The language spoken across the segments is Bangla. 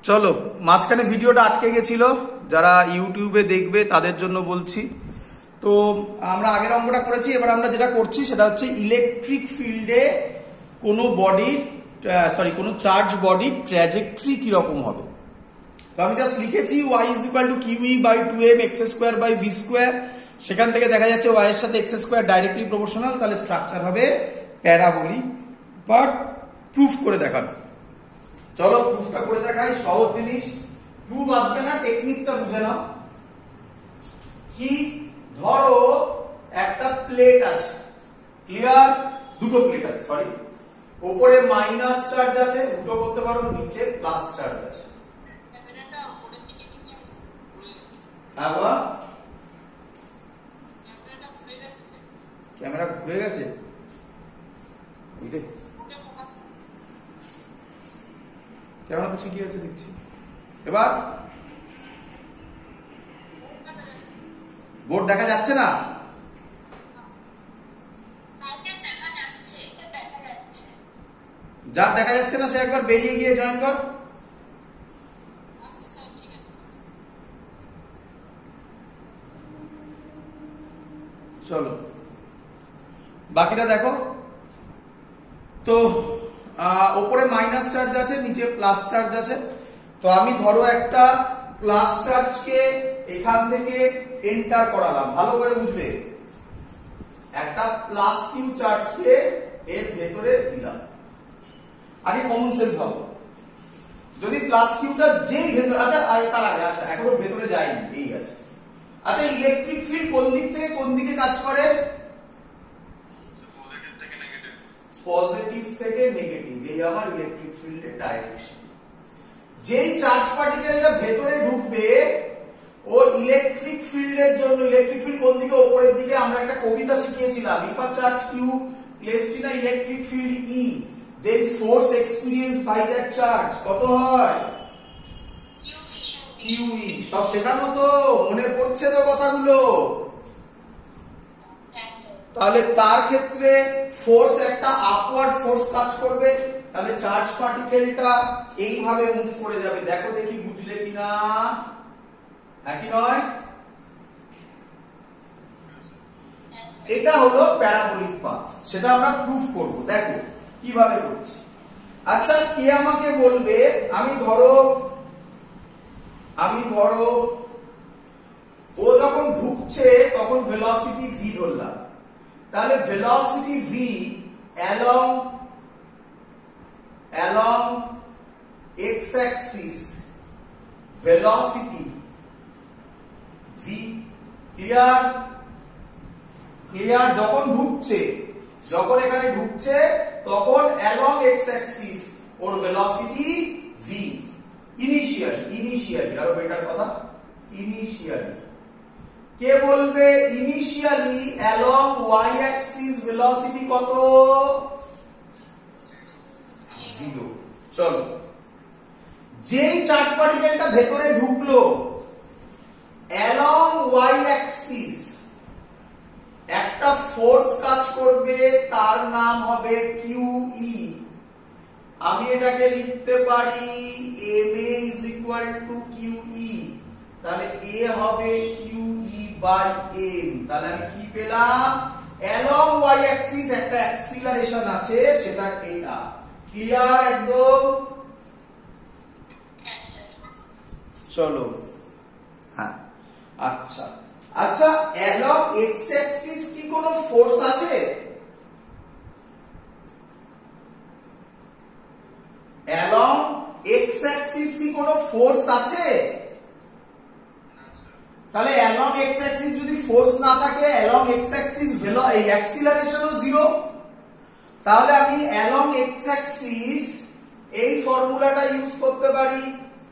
চলো, মাঝখানে ভিডিওটা আটকে গেছিল, যারা ইউটিউবে দেখবে তাদের জন্য বলছি। তো আমরা আগের অঙ্কটা করেছি, এবার আমরা যেটা করছি সেটা হচ্ছে ইলেকট্রিক ফিল্ডে কোনো কোনো চার্জ বডি ট্র্যাজেক্টরি কিরকম হবে। তো আমি জাস্ট লিখেছি y is equal to QE by 2m x square by v square. সেখান থেকে দেখা যাচ্ছে y এর সাথে x স্কোয়ার ডাইরেক্টলি প্রপোর্শনাল, তাহলে স্ট্রাকচার হবে প্যারাবোলিক। বাট প্রুফ করে দেখানো, চলো প্রুফটা করে দেখাই। সহজ জিনিস, প্রুফ আসবে না, টেকনিকটা বুঝে নাও। কি ধরো একটা প্লেট আছে, ক্লিয়ার, দুটো প্লেট আছে, সরি, উপরে মাইনাস চার্জ আছে, উল্টো করতে পারো, নিচে প্লাস চার্জ আছে। আবার ক্যামেরা ঘুরে গেছে, ক্যামেরা তো ঠিকই আছে দেখছি। এবার বোর্ড দেখা যাচ্ছে না? যার দেখা যাচ্ছে না সে একবার বেরিয়ে গিয়ে জয়েন কর। চলো বাকিটা দেখো। তো উপরে মাইনাস চার্জ আছে, নিচে প্লাস চার্জ আছে। তো আমি ধরো একটা প্লাস চার্জকে এখান থেকে এন্টার করালাম, ভালো করে বুঝবে। একটা প্লাস কিউ চার্জকে এর ভেতরে দিলাম। আগে কমন সেন্স ভাবো, যদি প্লাস কিউটা যেই ভেতরে, আচ্ছা তার আগে, আচ্ছা এখনো ভেতরে যায়নি, এই আছে। আচ্ছা ইলেকট্রিক ফিল্ড কোন দিক থেকে কোন দিকে কাজ করে? পজিটিভ থেকে নেগেটিভ, এই আমার ইলেকট্রিক ফিল্ডের ডাইরেকশন। যেই চার্জ পার্টিকেলটা ভেতরে ঢুকবে ও ইলেকট্রিক ফিল্ডের জন্য, ইলেকট্রিক ফিল্ড কোন দিকে? উপরের দিকে। আমরা একটা কবিতা শিখিয়েছিলাম, if a charge q placed in a electric field E, then force experienced by that charge কত হয়? QE। সব শেখানো তো, মনে পড়ছে তো কথাগুলো? তাহলে তার ক্ষেত্রে ফোর্স, একটা আপওয়ার্ড ফোর্স কাজ করবে, তাহলে চার্জ পার্টিকেলটা এইভাবে মুভ করে যাবে। দেখো দেখি বুঝলে কিনা, একই নয়? এটা হলো প্যারাবোলিক পাথ, সেটা আমরা প্রুফ করব। দেখো কিভাবে করছি। আচ্ছা কে আমাকে বলবে, আমি ধরো ও যখন ঢুকছে তখন ভেলোসিটি v ধরলাম, তাহলে velocity v along x axis, velocity v, clear? যখন এখানে ঢুকছে তখন along x axis ওর ভেলোসিটি v। ইনিশিয়ালি আরো বেটার কথা, ইনিশিয়ালি। কে বলবে initially along y axis velocity কত? 0। চলো, যেই চার্জ পার্টিকেলটা ভেতরে ঢুকলো along y axis একটা ফোর্স কাজ করবে, তার নাম হবে QE। আমি এটাকে লিখতে পারি ma is equal to QE, তাহলে a হবে QE বাই m। তাহলে আমি কি পেলাম? along y axis একটা অ্যাক্সিলারেশন আছে, সেটা এটা। ক্লিয়ার একদম? চলো, হ্যাঁ। আচ্ছা along x axis কি কোনো ফোর্স আছে? along x axis কি কোনো ফোর্স আছে? তাহলে along x axis যদি ফোর্স না থাকে, along x axis এই অ্যাক্সিলারেশনও 0। তাহলে আমি along x axis এই ফর্মুলাটা ইউজ করতে পারি,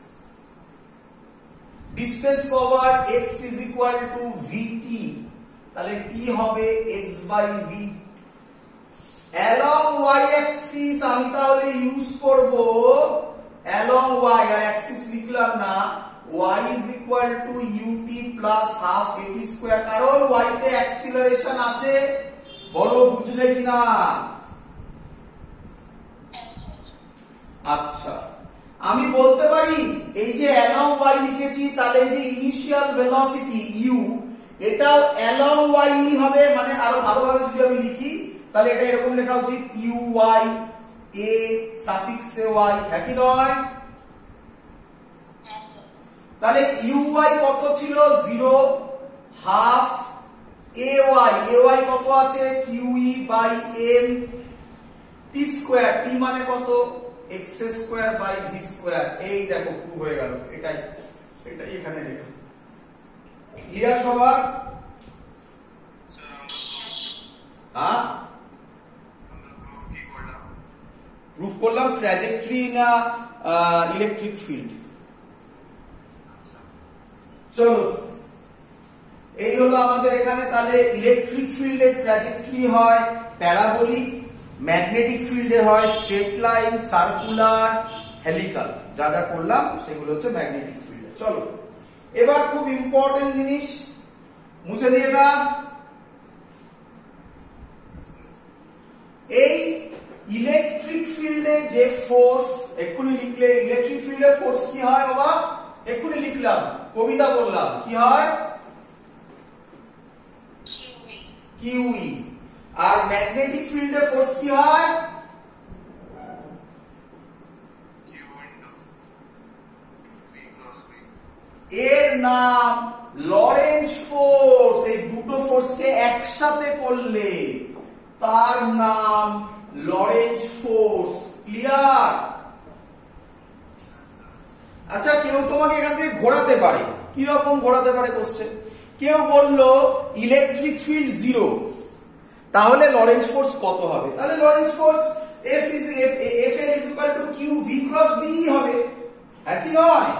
distance cover x is equal to vt, তাহলে t হবে x by v। along y axis আমি তাহলে ইউজ করব along y, আর অ্যাক্সিস লিখলাম না, y is equal to ut plus half at square, কারণ y তে অ্যাক্সিলারেশন আছে। বলো বুঝলে কিনা? আচ্ছা আমি বলতে পারি এই যে along y লিখেছি, তাহলে এই যে ইনিশিয়াল ভেলোসিটি u, এটাও along y হবে। মানে আরো ভালোভাবে যদি আমি লিখি তাহলে এটা এরকম লেখা উচিত uy a সাফিক্স এ y, হ্যাঁ কি নয়? তাহলে uy কত ছিল? 0 হাফ ay কত আছে? qe বাই m t স্কয়ার, t মানে কত? x স্কয়ার বাই v স্কয়ার। এই দেখো প্রুভ হয়ে গেল। এটাই এখানে লেখা। ক্লিয়ার সবার? হ্যাঁ, প্রুফ করলাম ট্র্যাজেক্টরি না ইলেকট্রিক ফিল্ড। চলো, এই হলো আমাদের এখানে। তাহলে ইলেকট্রিক ফিল্ডের ট্র্যাজেক্টরি হয় প্যারাবোলিক, ম্যাগনেটিক ফিল্ডে হয় স্ট্রেট লাইন, সার্কুলার, হেলিকাল। যা যা করলাম সেগুলো হচ্ছে ম্যাগনেটিক ফিল্ডে। চলো, এবার খুব ইম্পর্টেন্ট জিনিস মুছে দিয়ে না, এই ইলেকট্রিক ফিল্ডে যে ফোর্স, এক্ষুনি লিখলে ইলেকট্রিক ফিল্ডে ফোর্স কি হয় বাবা? এক্ষুনি লিখলাম, কবিতা বললাম, কি হয়? QE। আর ম্যাগনেটিক ফিল্ডে ফোর্স কি হয়? এর নাম লরেঞ্জ ফোর্স। এই দুটো ফোর্সকে একসাথে করলে তার নাম লরেঞ্জ ফোর্স। ক্লিয়ার? আচ্ছা, কেউ তোমাকে এখান থেকে ঘোরাতে পারে। কি রকম ঘোরাতে পারে কোশ্চেন? কেউ বলল ইলেকট্রিক ফিল্ড 0, তাহলে লরেঞ্জ ফোর্স কত হবে? তাহলে Lorentz force Fl = qv × b হবে, হ্যাঁ কি নয়?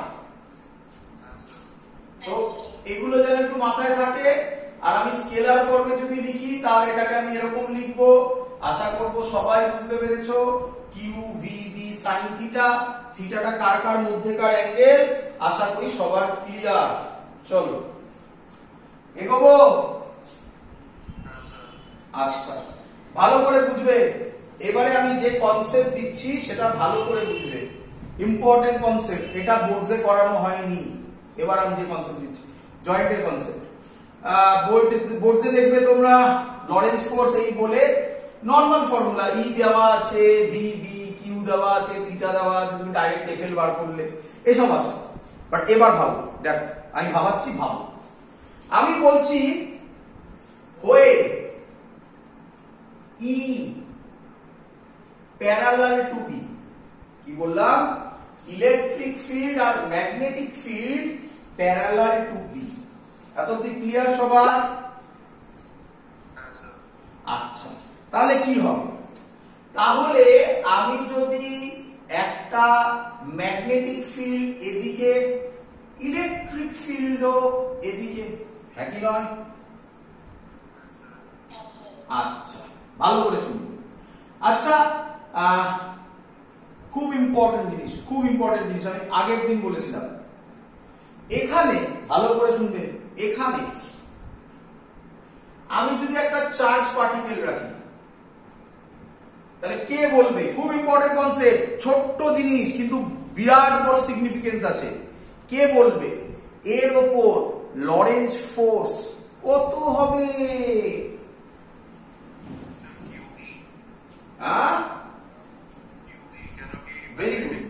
তো এগুলো যেন একটু মাথায় থাকে। আর আমি স্কেলার ফর্মে যদি লিখি তাহলে এটাকে আমি এরকম লিখবো। আশা করব সবাই বুঝতে পেরেছো। qvb sin থিটা, থিটাটা কার কার মধ্যেকার অ্যাঙ্গেল, আশা করি সবার ক্লিয়ার। চলো এগোবো। আচ্ছা, ভালো করে বুঝবে। এবারে আমি যে কনসেপ্ট দিচ্ছি সেটা ভালো করে বুঝবে, ইম্পর্টেন্ট কনসেপ্ট। এটা বোর্ডে করানো হয়নি। এবার আমি যে কনসেপ্ট দিচ্ছি জয়েন্টের কনসেপ্ট, বোর্ডে দেখবে তোমরা লরেঞ্জ ফোর্স এই বলে নরমাল ফর্মুলা, ই দেওয়া আছে, ভি বি কিউ দেওয়া আছে, থিটা দেওয়া আছে, তুমি ডাইরেক্ট এফএল বার করলে এসব আসে। বাট এবার ভাবো, দেখো আমি ভাবাচ্ছি, ভাবো। আমি বলছি হয়ে ই প্যারালাল টু বি, কি বললাম? ইলেকট্রিক ফিল্ড আর magnetic field parallel to B. এত অবধি ক্লিয়ার সবার? আচ্ছা, তাহলে কি হবে? তাহলে আমি যদি একটা ম্যাগনেটিক ফিল্ড এদিকে, ইলেকট্রিক ফিল্ডও এদিকে, হ্যাঁ কি নয়? আচ্ছা, ভালো করে শুনবে। আচ্ছা, খুব ইম্পর্টেন্ট জিনিস, খুব ইম্পর্টেন্ট জিনিস আমি আগের দিন বলেছিলাম। এখানে ভালো করে শুনবে, এখানে আমি যদি একটা চার্জ পার্টিকেল রাখি, তাহলে কে বলবে? খুব ইম্পর্টেন্ট কনসেপ্ট, ছোট্ট জিনিস কিন্তু বিরাট বড় সিগনিফিকেন্স আছে। কে বলবে এর উপর লরেঞ্জ ফোর্স কত হবে? Very good.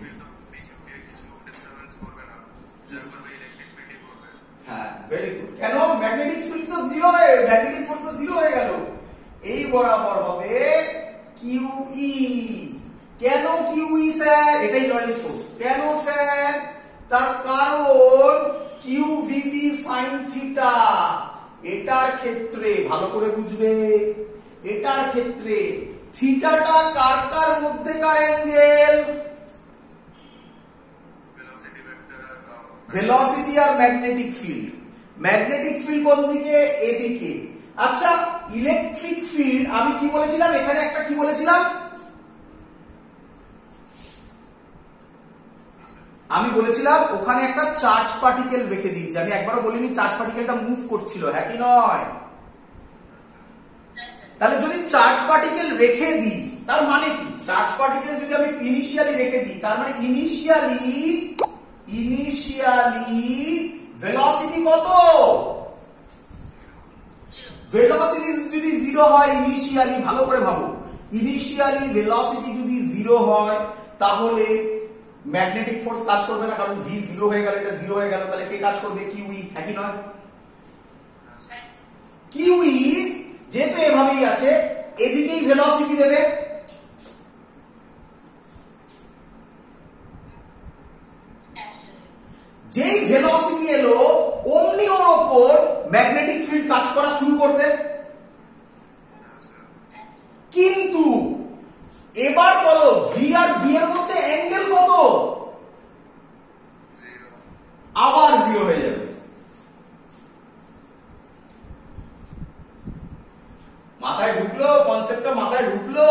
হ্যাঁ, ভেরি গুড। কেন? ম্যাগনেটিক ফিল্ড তো 0, ম্যাগনেটিক ফোর্স তো 0 হয়ে গেল। এই বরাবর হবে QE। কেন QE স্যার? এটাই লরেঞ্জ ফোর্স। কেন স্যার? তার কারণ QVB sin থিটা। এটার ক্ষেত্রে ভালো করে বুঝবে, এটার ক্ষেত্রে থিটাটা কার কার মধ্যেকার অ্যাঙ্গেল? ভেলোসিটি আর ম্যাগনেটিক ফিল্ড। ম্যাগনেটিক ফিল্ড কোন দিকে? এদিকে। আচ্ছা, ইলেকট্রিক ফিল্ড আমি কি বলেছিলাম? এখানে একটা কি বলেছিলাম? আমি বলেছিলাম ওখানে একটা চার্জ পার্টিকেল রেখে দিয়েছি। আমি একবারও বলিনি চার্জ পার্টিকেলটা মুভ করছিল, হ্যাঁ কি নয়? তাহলে যদি চার্জ পার্টিকেল রেখে দিই তার মানে কি? চার্জ পার্টিকেল যদি আমি ইনিশিয়ালি রেখে দিই তার মানে ইনিশিয়ালি কত? ভেলোসিটি যদি 0 হয় ইনিশিয়ালি, ভালো করে ভাবো, ইনিশিয়ালি ভেলোসিটি যদি 0 হয় তাহলে ম্যাগনেটিক ফোর্স কাজ করবে না, কারণ v 0 হয়ে গেল, এটা 0 হয়ে গেল, তাহলে কে কাজ করবে? কিউই, একই নয়? কিউই যেহেতু এভাবেই আছে, এদিকেই ভেলোসিটি দেবে, যেই ভেলোসিটি এলো অমনি ওর উপর ম্যাগনেটিক ফিল্ড কাজ করা শুরু করবে। কিন্তু এবার বলো ভি আর বি এর মধ্যে অ্যাঙ্গেল কত? আবার 0 হয়ে যাবে। মাথায় ঢুকলো কনসেপ্টটা? মাথায় ঢুকলো?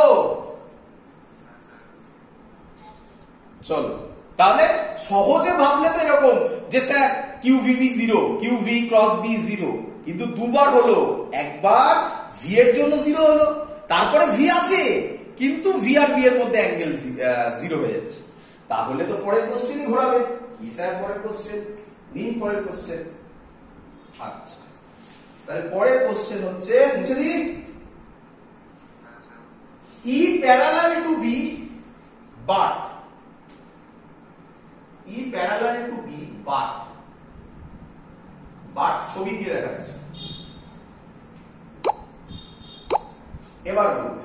চলো তাহলে সহজে ভাবলে তো এরকম যে sir q VB 0, q v cross B 0, কিন্তু দুবার হলো, একবার ভি এর জন্য 0 হলো, তারপরে ভি আছে কিন্তু ভি আর বি এর মধ্যে অ্যাঙ্গেল 0 হয়ে যাচ্ছে। তাহলে তো পরের কোশ্চেনই ঘোরাবে। কি স্যার পরের কোশ্চেন? নিন পরের কোশ্চেন। আচ্ছা তাহলে পরের কোশ্চেন হচ্ছে, মুছে দিই, E parallel to B but, E parallel to B but, but ছবি দিয়ে দেখাচ্ছে। এবার বলবে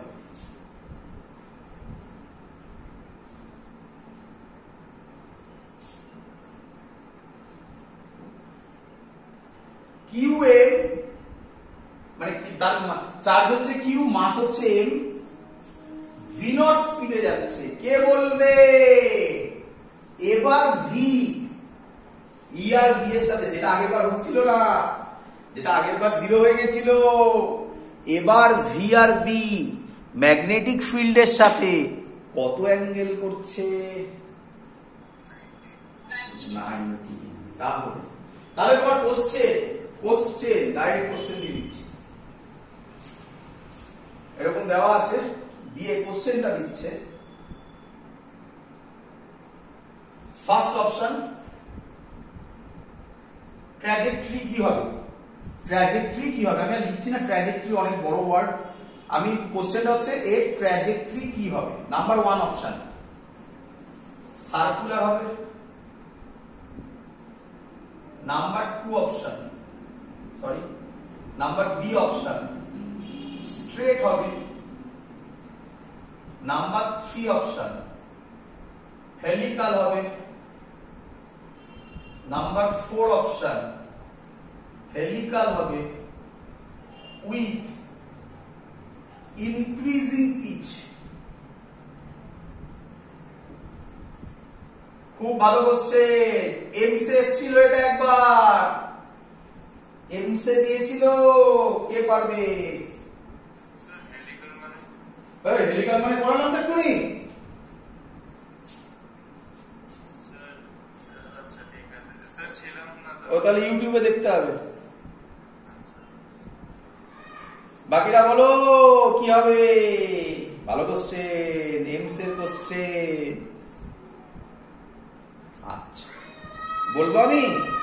কিউ এ, মানে কি তার চার্জ হচ্ছে কিউ, মাস হচ্ছে এম, ভি নট স্পিডে যাচ্ছে। কে বলবে? এবার ভি ই আর বি এর সাথে, যেটা আগেরবার হচ্ছিল না, যেটা আগেরবার 0 হয়ে গেছিল, এবার ভি আর বি ম্যাগনেটিক ফিল্ডের সাথে কত অ্যাঙ্গেল করছে? 90। তাহলে তোমার কোশ্চেন ডাইরেক্ট কোশ্চেন দিয়ে দিচ্ছি, এরকম দেওয়া আছে, দিয়ে কোশ্চেনটা দিচ্ছে। ফার্স্ট অপশন, ট্র্যাজেক্টরি কি হবে? ট্র্যাজেক্টরি কি হবে? আমি লিখছি না, ট্র্যাজেক্টরি অনেক বড় ওয়ার্ড। আমি কোশ্চেনটা হচ্ছে এর ট্র্যাজেক্টরি কি হবে। নাম্বার 1 অপশন সার্কুলার হবে, number 2 option, sorry number B option straight হবে, নাম্বার 3 অপশন হেলিকাল হবে, নাম্বার 4 অপশন হেলিকাল হবে উইথ ইনক্রিজিং পিচ। খুব ভালো কোশ্চেন, এমসে এসেছিল এটা একবার, এমসে দিয়েছিল, কে পারবে? হেলিকাল মানে পড়ালাম তো এক্ষুনি। ও তাহলে ইউটিউবে দেখতে হবে। বাকিরা বলো কি হবে? ভালো কোশ্চেন, এমস এর কোশ্চেন। আচ্ছা বলবো, আমি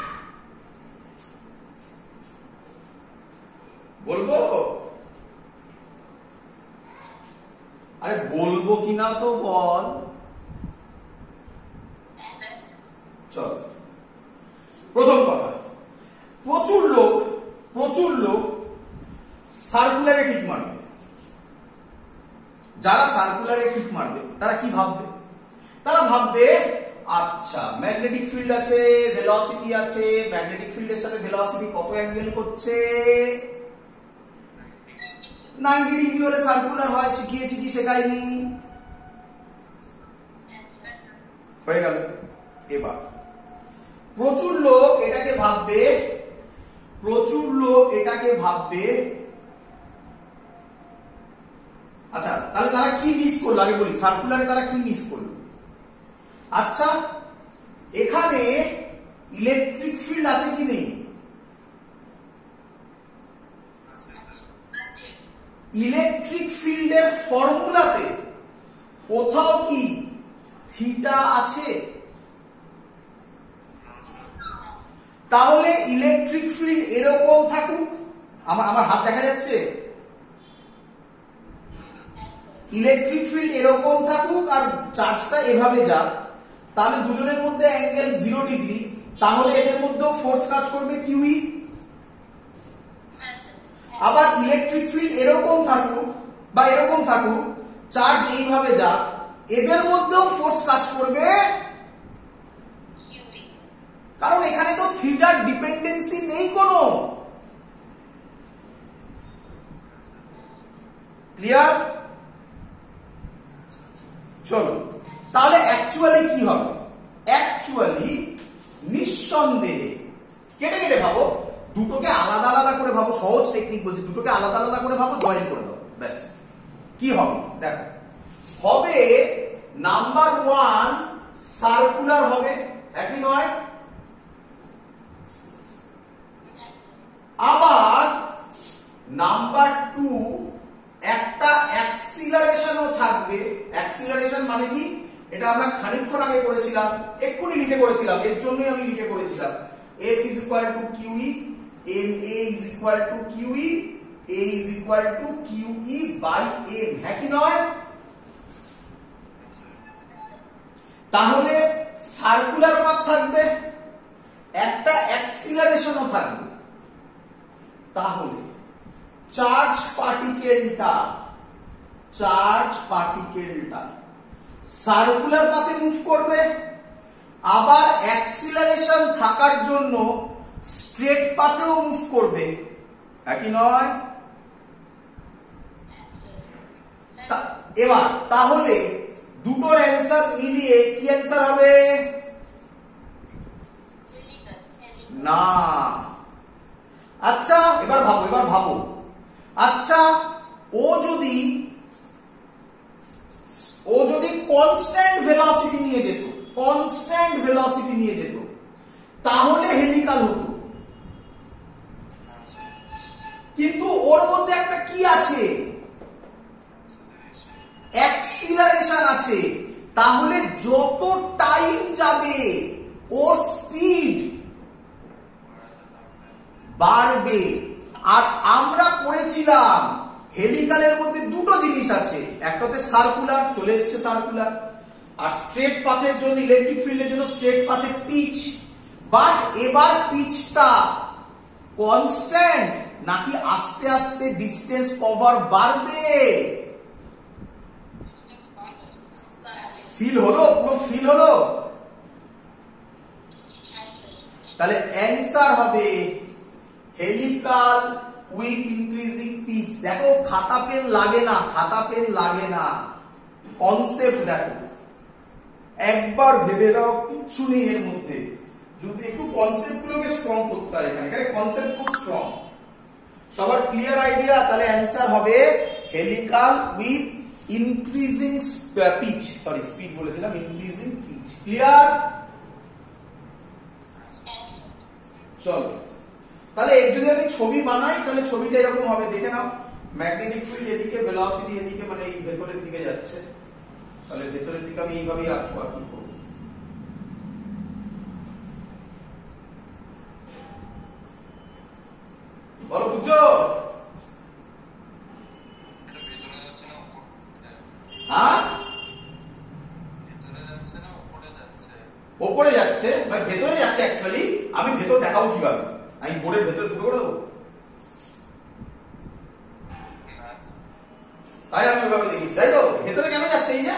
বলবো? আরে বলবো কিনা তো বল। চল, প্রথম কথা, প্রচুর লোক সার্কুলারে টিক মারবে। যারা সার্কুলারে টিক মারবে তারা কি ভাববে? তারা ভাববে আচ্ছা ম্যাগনেটিক ফিল্ড আছে, ভেলোসিটি আছে, ম্যাগনেটিক ফিল্ডের সাথে ভেলোসিটি কত অ্যাঙ্গেল করছে? 90 ডিগ্রি হলে সার্কুলার হয়। শিখিয়েছি কি শেখাইনি? হয়ে গেল। এবার প্রচুর লোক এটাকে ভাববে, আচ্ছা তাহলে তারা কি মিস করলো? আগে বলি সার্কুলারে তারা কি মিস করলো। আচ্ছা এখানে ইলেকট্রিক ফিল্ড আছে কি নেই? ইলেকট্রিক ফিল্ডের ফর্মুলাতে কোথাও কি থিটা আছে? তাহলে ইলেকট্রিক ফিল্ড এরকম থাকুক, আমার হাত দেখা যাচ্ছে, ইলেকট্রিক ফিল্ড এরকম থাকুক আর চার্জটা এভাবে যাক, তাহলে দুজনের মধ্যে অ্যাঙ্গেল 0 ডিগ্রি, তাহলে এদের মধ্যে ফোর্স কাজ করবে কিউই। আবার ইলেকট্রিক ফিল্ড এরকম থাকুক বা এরকম থাকুক, চার্জ এইভাবে যাক, এদের মধ্যেও ফোর্স কাজ করবে, কারণ এখানে তো থিটার ডিপেন্ডেন্সি নেই কোনো। ক্লিয়ার? চলো তাহলে অ্যাকচুয়ালি কি হবে? অ্যাকচুয়ালি নিঃসন্দেহে কেটে কেটে ভাবো, দুটোকে আলাদা আলাদা করে ভাবো, সহজ টেকনিক বলছি, দুটোকে আলাদা আলাদা করে ভাবো, জয়েন করে দাও, ব্যাস। কি হবে দেখো, হবে নাম্বার 1 সার্কুলার হবে, একই নয়? আবার নাম্বার 2 একটা অ্যাক্সিলারেশনও থাকবে। অ্যাক্সিলারেশন মানে কি? এটা আমরা খানিকক্ষণ আগে করেছিলাম, এক্ষুনি লিখে করেছিলাম, এর জন্যই আমি লিখে করেছিলাম। F is equal to QE, MA is equal to QE, A is equal to QE by M, হ্যাঁ কি নয়? তাহলে সার্কুলার পাথ থাকবে, একটা অ্যাক্সিলারেশনও থাকবে, তাহলে চার্জ পার্টিকেলটা সার্কুলার পাথে মুভ করবে, আবার অ্যাক্সিলারেশন থাকার জন্য স্ট্রেট পাথেও মুভ করবে, একই নয়? এবার তাহলে দুটোর অ্যান্সার মিলিয়ে কি অ্যান্সার হবে? না। আচ্ছা এবার ভাবো, আচ্ছা ও যদি কনস্ট্যান্ট ভেলোসিটি নিয়ে যেত, তাহলে হেলিকাল হতো। কিন্তু ওর মধ্যে একটা কি আছে? অ্যাক্সিলারেশন আছে, তাহলে যত টাইম যাবে ওর স্পিড বাড়বে। আর আমরা পড়েছিলাম হেলিকালের মধ্যে দুটো জিনিস আছে, একটা হচ্ছে সার্কুলার, চলে এসেছে সার্কুলার, আর স্ট্রেট পাথের জন্য, ইলেকট্রিক ফিল্ডের জন্য স্ট্রেট পাথে পিচ। বাট এবার পিচটা কনস্ট্যান্ট নাকি আস্তে আস্তে ডিস্টেন্স কভার বাড়বে? ফিল হলো? পুরো ফিল হলো? তাহলে অ্যান্সার হবে হেলিকাল উইথ ইনক্রিজিং পিচ। দেখো খাতা পেন লাগে না, কনসেপ্ট দেখো, একবার ভেবে দাও, কিচ্ছু নেই এর মধ্যে, যদি একটু কনসেপ্ট গুলোকে স্ট্রং করতে হয়, এখানে কনসেপ্ট খুব স্ট্রং। সবার ক্লিয়ার আইডিয়া? তাহলে অ্যান্সার হবে helical with increasing pitch, sorry speed বলেছিলাম, ইনক্রিজিং পিচ। ক্লিয়ার? চলো তাহলে যদি আমি ছবি বানাই, তাহলে ছবিটা এরকম হবে, দেখে নাও। ম্যাগনেটিক ফিল্ড এদিকে, ভেলোসিটি এদিকে, মানে এই ভেতরের দিকে যাচ্ছে, তাহলে ভেতরের দিকে আমি এইভাবেই আঁকবো। আর কি করবো? বলো, বুঝছো? হ্যাঁ, ওপরে যাচ্ছে, মানে ভেতরে যাচ্ছে। অ্যাকচুয়ালি আমি ভেতর দেখাবো কিভাবে, আমি বোর্ডের ভেতরে ঢুকে করে দেবো, তাই আমি ওইভাবে দেখিয়েছি, তাই তো? ভেতরে কেন যাচ্ছে? এই যে,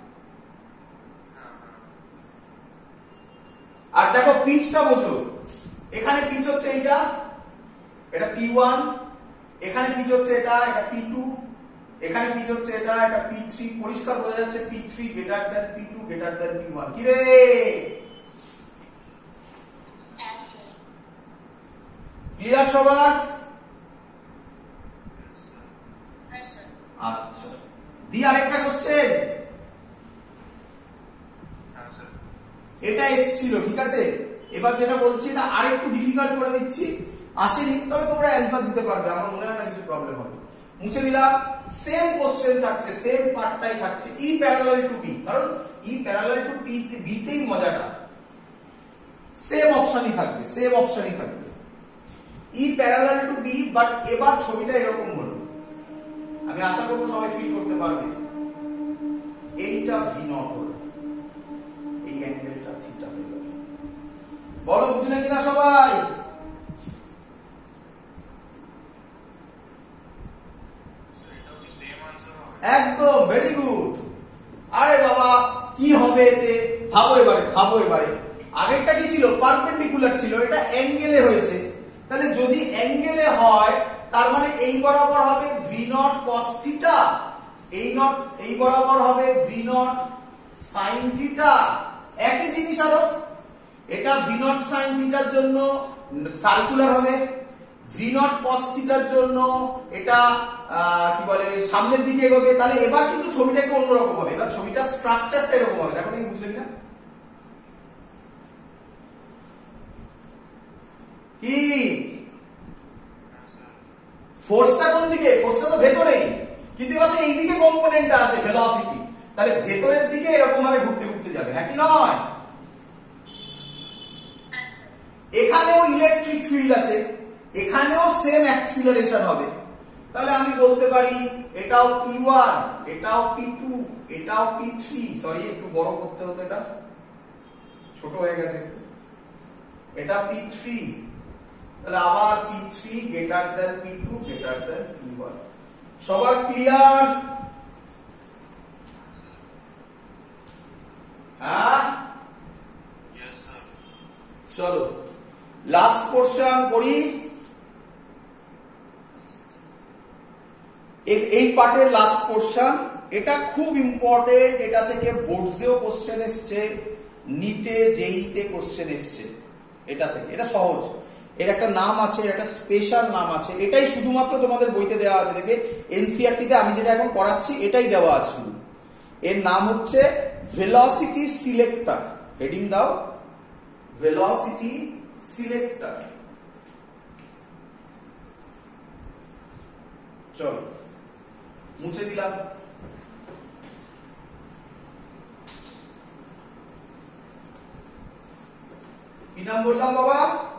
আর দেখো পিচটা বোঝো, এখানে পিচ হচ্ছে এটা P1, এখানে পিচ হচ্ছে এটা P2, এখানে পিচ হচ্ছে এটা P3। পরিষ্কার বোঝা যাচ্ছে P3 greater than P2 greater than P1। কি রে, ক্লিয়ার সবার? আচ্ছা, দি আরেকটা কোশ্চেন, এটা এসেছিল, ঠিক আছে? এবার যেটা বলছি না আরেকটু ডিফিকাল্ট করে দিচ্ছি, আসেনি, তবে তোমরা অ্যান্সার দিতে পারবে, আমার মনে হয় না কিছু প্রবলেম হবে। মুছে দিলাম, সেম কোশ্চেন থাকছে, সেম পার্টটাই থাকছে, ই প্যারালাল টু বি, কারণ ই প্যারালাল টু বি তেই মজাটা। সেম অপশন অপশনই থাকবে, সেম অপশনই থাকবে, E parallel to B. But এবার ছবিটা এরকম হলো, আমি আশা করবো সবাই ফিল করতে পারবে। এইটা ভি নট হলো, এই অ্যাঙ্গেলটা থিটা হয়ে গেল। বলো বুঝলেন কিনা সবাই? একদম, ভেরি গুড। আরে বাবা কি হবে এতে, ভাবো এবারে, ভাবো এবারে। আগেরটা কি ছিল? পারপেন্ডিকুলার ছিল, এটা অ্যাঙ্গেলে হয়েছে। তাহলে যদি অ্যাঙ্গেলে হয় তার মানে এই বরাবর হবে ভি নট কস থিটা, এই বরাবর হবে ভি নট সাইন থিটা। একই জিনিস আরো, এটা ভি নট সাইন থিটার জন্য সার্কুলার হবে, ভি নট কস থিটার জন্য এটা কি বলে সামনের দিকে এগোবে। তাহলে এবার কিন্তু ছবিটা একটু অন্যরকম হবে, এবার ছবিটা স্ট্রাকচারটা এরকম হবে। দেখো তুমি বুঝলে কিনা? কি ফোর্সটা কোন দিকে? ফোর্সটা তো ভেতরেই, কিন্তু এবার তো এইদিকে কম্পোনেন্টটা আছে ভেলোসিটি, তাহলে ভেতরের দিকে এরকম ভাবে ঘুরতে ঘুরতে যাবে, হ্যাঁ কি নয়? এখানেও ইলেকট্রিক ফিল্ড আছে, এখানেও সেম অ্যাক্সিলারেশন হবে। তাহলে আমি বলতে পারি এটাও P1, এটাও P2, এটাও P3। সরি একটু বড় করতে হতো, এটা ছোট হয়ে গেছে, এটা P3। তাহলে আবার P3 greater than P2 greater than P1। সবার ক্লিয়ার? হ্যাঁ, চলো লাস্ট পোরশন করি। এই পার্টের লাস্ট পোরশন, এটা খুব ইম্পর্টেন্ট, এটা থেকে বোর্ডসেও কোশ্চেন এসছে, নিটে জেইতে কোশ্চেন এসছে এটা থেকে। এটা সহজ, এর একটা নাম আছে, একটা স্পেশাল নাম আছে, এটাই শুধুমাত্র তোমাদের বইতে দেওয়া আছে। দেখবে এনসিইআরটি তে আমি যেটা এখন পড়াচ্ছি এটাই দেওয়া আছে শুধু। এর নাম হচ্ছে ভেলোসিটি সিলেক্টর। হেডিং দাও, ভেলোসিটি সিলেক্টর। চলো মুছে দিলাম। কি নাম বললাম বাবা?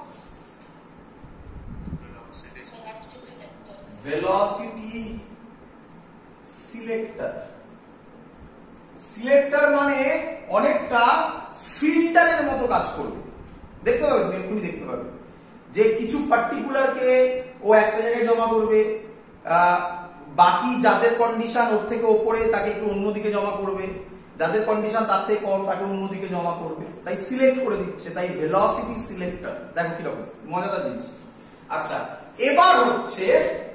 Velocity selector. সিলেক্টর মানে অনেকটা ফিল্টারের মতো কাজ করবে। দেখতে পাবে, এক্ষুনি দেখতে পাবে যে কিছু পার্টিকুলারকে ও একটা জায়গায় জমা করবে, বাকি যাদের কন্ডিশন ওর থেকে ওপরে তাকে একটু অন্যদিকে জমা করবে, যাদের কন্ডিশন তার থেকে কম তাকে অন্যদিকে জমা করবে, তাই সিলেক্ট করে দিচ্ছে। তাই ভেলোসিটি সিলেক্টর। দেখো কিরকম মজাদার জিনিস। আচ্ছা এবার হচ্ছে,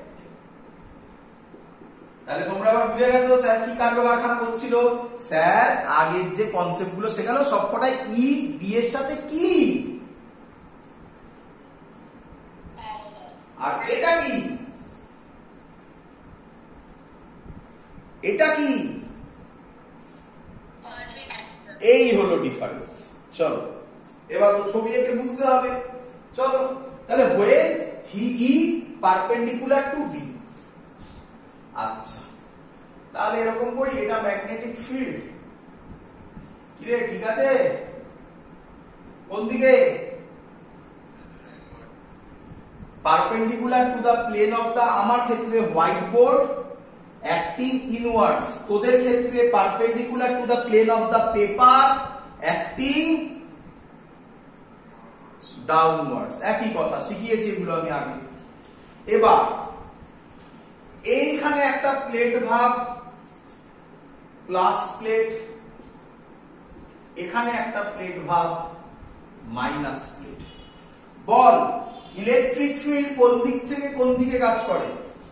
তাহলে তোমরা আবার বুঝে গেছো স্যার কি কাণ্ড কারখানা করছিল। স্যার আগের যে কনসেপ্ট গুলো শেখালো সবকটাই ই বি এর সাথে কি, আর এটা কি, এটা কি, এই হলো ডিফারেন্স। চলো এবার তো ছবি এঁকে বুঝতে হবে। চলো তাহলে when he is perpendicular to B। আচ্ছা তাহলে এরকম করি, এটা ম্যাগনেটিক ফিল্ড। কি রে, ঠিক আছে? কোন দিকে? Perpendicular to the plane of the, আমার ক্ষেত্রে হোয়াইট বোর্ড, অ্যাক্টিং ইনওয়ার্ডস। তোদের ক্ষেত্রে perpendicular to the plane of the paper, acting downwards. একই কথা শিখিয়েছি এগুলো আমি আগে। এবার এইখানে একটা প্লেট ভাব, প্লাস প্লেট, এখানে একটা প্লেট ভাব, মাইনাস প্লেট। বল ইলেকট্রিক ফিল্ড কোন দিক থেকে কোন দিকে কাজ করে?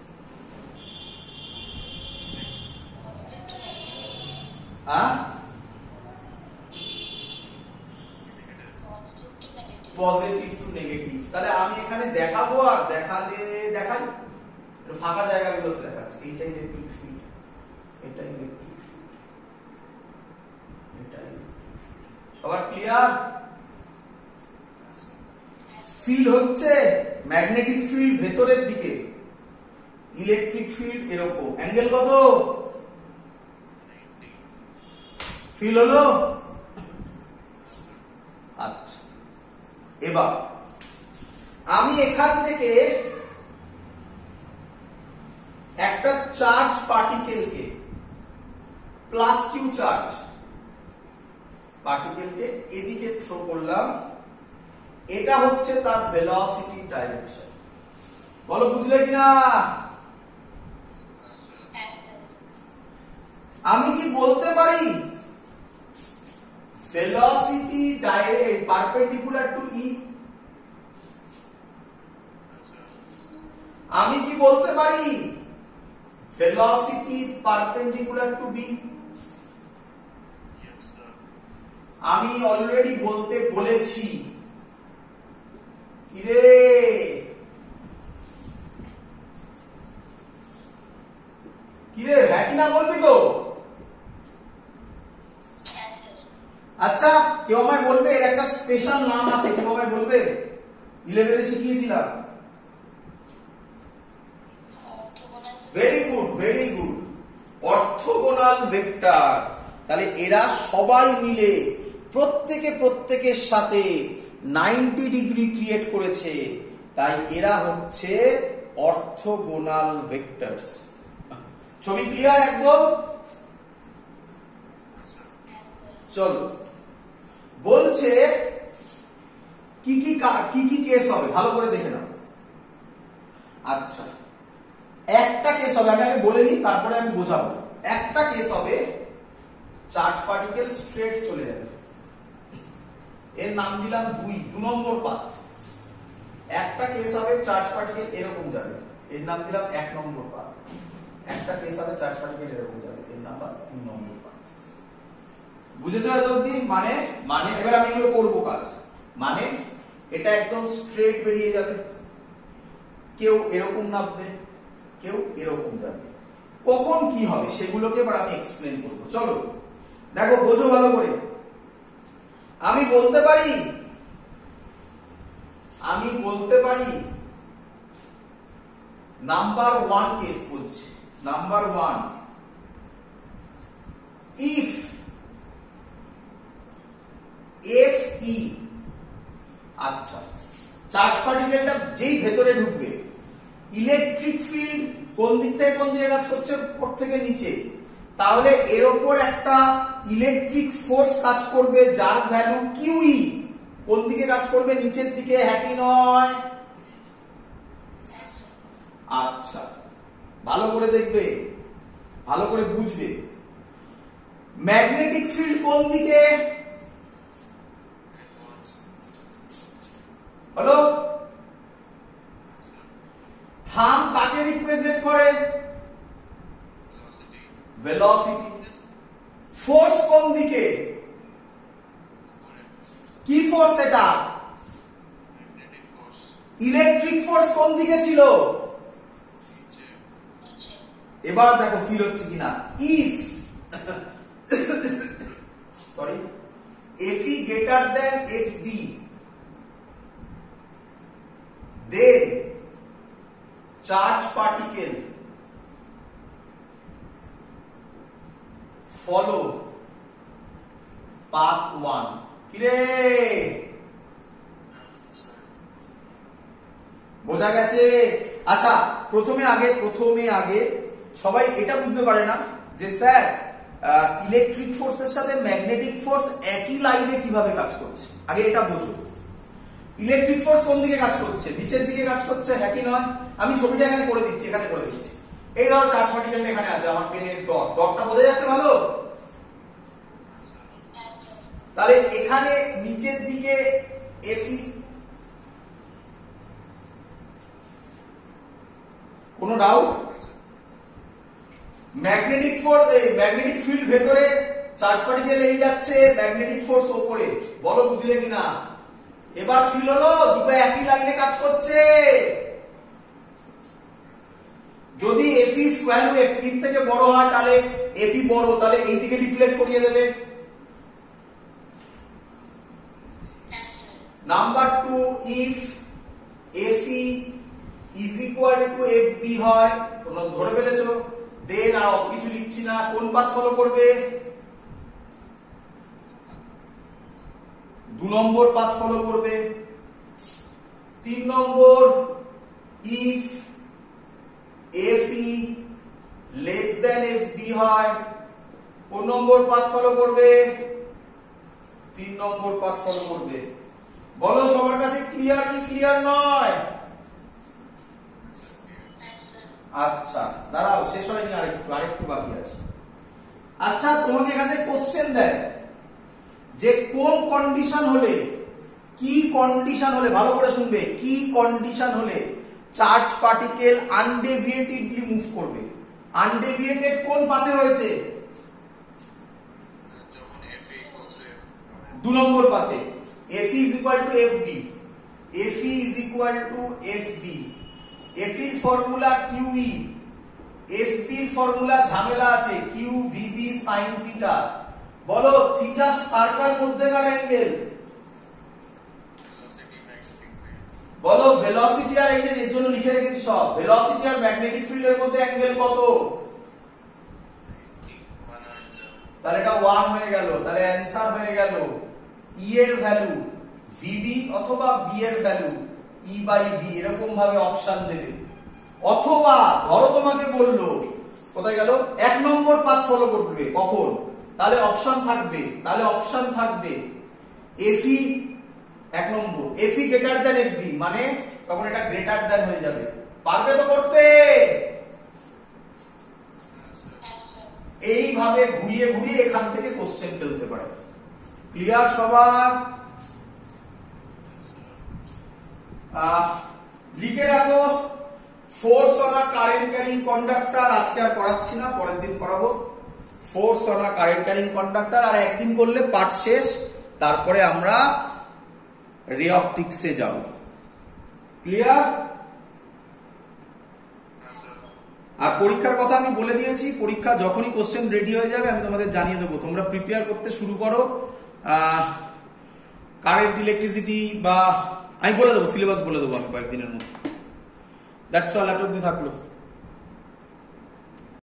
Positive to negative. তাহলে আমি এখানে দেখাবো, আর দেখালে দেখাই, ফাঁকা জায়গাগুলোতে দেখাচ্ছি। এইটাই ইলেকট্রিক ফিল্ড, এটাই ইলেকট্রিক ফিল্ড, এটাই। সবার ক্লিয়ার? ফিল্ড হচ্ছে ম্যাগনেটিক ফিল্ড ভেতরের দিকে, ইলেকট্রিক ফিল্ড এরকম। অ্যাঙ্গেল কত? ফিল্ড হলো। আচ্ছা এবার আমি এখান থেকে একটা চার্জ পার্টিকেলকে প্লাস কিউ চার্জ পার্টিকেলকে এদিকে থ্রো করলাম, এটা হচ্ছে তার ভেলোসিটি ডাইরেকশন। বলো বুঝলে কিনা? আমি কি বলতে পারি velocity direct perpendicular to E? আমি কি বলতে পারি ভেলোসিটি পারপেন্ডিকুলার টু বি? আমি অলরেডি বলেছি। কিরে হ্যাঁ কি না বলবি তো? আচ্ছা কেউ আমায় বলবে এর একটা স্পেশাল নাম আছে, কেউ আমায় বলবে? 11 শিখিয়েছিলাম। Very good, very good, orthogonal vector. তাহলে এরা সবাই মিলে প্রত্যেকের সাথে 90 ডিগ্রি ক্রিয়েট করেছে, তাই এরা হচ্ছে অর্থোগোনাল ভেক্টরস। ছবি ক্লিয়ার একদম? চলো বলছে কি কি কেস হবে ভালো করে দেখে নাও। আচ্ছা একটা কেস হবে, আমি আগে বলে নিই তারপরে আমি বোঝাবো। একটা কেস হবে চার্জ পার্টিকেল স্ট্রেট চলে যাবে, এর নাম দিলাম 2 নম্বর পাথ। একটা কেস হবে চার্জ পার্টিকেল এরকম যাবে, এর নাম দিলাম 1 নম্বর পাথ। একটা কেস হবে চার্জ পার্টিকেল এরকম যাবে, এর নাম 3 নম্বর পাথ। বুঝেছো এত অবধি? মানে এবার আমি এগুলো করবো কাজ। মানে এটা একদম স্ট্রেট বেরিয়ে যাবে, কেউ এরকম নামবে, কেউ এরকম যাবে। কখন কি হবে সেগুলোকে এবার আমি এক্সপ্লেন করবো। চলো দেখো বোঝো ভালো করে। আমি বলতে পারি নাম্বার 1 কেস বলছি। নাম্বার 1, ইফ Fe, আচ্ছা চার্জ পার্টিকেলটা যেই ভেতরে ঢুকবে, ইলেকট্রিক ফিল্ড কোন দিক থেকে কোন দিকে কাজ করছে? উপর থেকে নিচে। তাহলে এর উপর একটা ইলেকট্রিক ফোর্স কাজ করবে যার ভ্যালু কিউই। কোন দিকে কাজ করবে? নিচের দিকে, হ্যাঁ কি নয়? আচ্ছা ভালো করে দেখবে, ভালো করে বুঝবে। ম্যাগনেটিক ফিল্ড কোন দিকে? হলো থাম কাকে রিপ্রেজেন্ট করে? ভেলোসিটি। ফোর্স কোন দিকে? কি ফোর্স এটা? ইলেকট্রিক ফোর্স কোন দিকে ছিল? এবার দেখো ফিল হচ্ছে কিনা। If sorry Fe greater than Fb, then charge particle follow path 1. কিরে বোঝা গেছে? আচ্ছা প্রথমে আগে সবাই এটা বুঝতে পারে না যে স্যার ইলেকট্রিক ফোর্সের সাথে ম্যাগনেটিক ফোর্স একই লাইনে কিভাবে কাজ করছে। আগে এটা বোঝো। ইলেকট্রিক ফোর্স কোন দিকে কাজ করছে? নিচের দিকে কাজ করছে, হ্যাঁ কি নয়? আমি ছবিটা এখানে করে দিচ্ছি, এই ধরো চার্জ পার্টিকেল এখানে আছে, আমার পেনের ডটটা বোঝা যাচ্ছে ভালো? তাহলে এখানে নিচের দিকে Fe, কোনো ডাউট? ম্যাগনেটিক ফিল্ড ভেতরে, চার্জ পার্টিকেল এই যাচ্ছে, ম্যাগনেটিক ফোর্স উপরে। বলো বুঝলে কিনা? এবার ফিল হলো দুটো একই লাইনে কাজ করছে। যদি Fe ভ্যালু Fp থেকে বড় হয় তাহলে Fe বড়, তাহলে এই দিকে ডিফ্লেক্ট করিয়ে দেবে। Number 2, if Fe is equal to Fb হয়, তোমরা ধরে ফেলেছো, দেন আর কিছু লিখছি না। কোন পাথ ফলো করবে? 2 নম্বর পাথ ফলো করবে। 3 নম্বর if FE less than FB হয়, কোন নম্বর পাথ ফলো করবে? 3 নম্বর পাথ ফলো করবে। বলো সবার কাছে ক্লিয়ার কি ক্লিয়ার নয়? আচ্ছা দাঁড়াও, শেষ হয়নি, আরেকটু বাকি আছে। আচ্ছা তোমাকে এখানে কোশ্চেন দেয় যে কোন কন্ডিশন হলে, কি কন্ডিশন হলে, ভালো করে শুনবে, কি কন্ডিশন হলে চার্জ পার্টিকেল আনডেভিয়েটেডলি মুভ করবে? আনডেভিয়েটেড কোন পাথে হয়েছে? 2 নম্বর পাথে। FE is equal to FB, FE is equal to FB, FE এর ফর্মুলা QE, FB এর ফর্মুলা ঝামেলা আছে, QVB sin থিটা। বলো থিটা আর কার মধ্যেকার অ্যাঙ্গেল? বলো ভেলোসিটি আর এই যে এর জন্য লিখে রেখেছি সব, ভেলোসিটি আর ম্যাগনেটিক ফিল্ডের মধ্যে অ্যাঙ্গেল কত? তাহলে এটা 1 হয়ে গেল, তাহলে অ্যানসার হয়ে গেল E এর ভ্যালু VB অথবা B এর ভ্যালু E/V, এরকম ভাবে অপশন দেবে। অথবা ধরো তোমাকে বললো কোথায় গেল, 1 নম্বর পাথ ফলো করবে কখন? তাহলে অপশন থাকবে FE 1 নম্বর, FE গ্রেটার দ্যান FB, মানে তখন এটা গ্রেটার দ্যান হয়ে যাবে। পারবে তো করতে? এইভাবে ঘুরিয়ে ঘুরিয়ে এখান থেকে কোশ্চেন ফেলতে পারে। ক্লিয়ার সবার? লিখে রাখো force on a current carrying conductor. আজকে আর করাচ্ছি না, পরের দিন করাবো। Force on a current carrying conductor, আর একদিন করলে পার্ট শেষ। তারপরে আমরা রে অপটিক্সে যাব। ক্লিয়ার? আর পরীক্ষার কথা আমি বলে দিয়েছি, পরীক্ষা যখনই কোশ্চেন রেডি হয়ে যাবে আমি তোমাদের জানিয়ে দেবো। তোমরা প্রিপেয়ার করতে শুরু করো। কারেন্ট, ইলেকট্রিসিটি বা আমি বলে দেবো, সিলেবাস বলে দেবো আমি কয়েকদিনের মধ্যে। দ্যাটস অল, এত অবধি থাকলো।